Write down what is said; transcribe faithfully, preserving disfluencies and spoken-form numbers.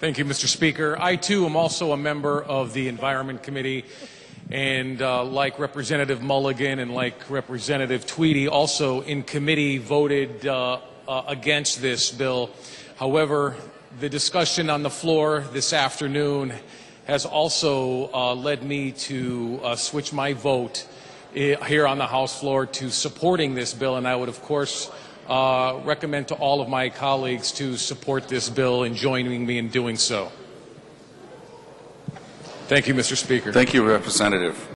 Thank you, Mister Speaker. I, too, am also a member of the Environment Committee, and uh, like Representative Mulligan and like Representative Tweedy, also in committee voted uh, uh, against this bill. However, the discussion on the floor this afternoon has also uh, led me to uh, switch my vote here on the House floor to supporting this bill, and I would, of course, uh, recommend to all of my colleagues to support this bill and joining me in doing so. Thank you, Mister Speaker. Thank you, Representative.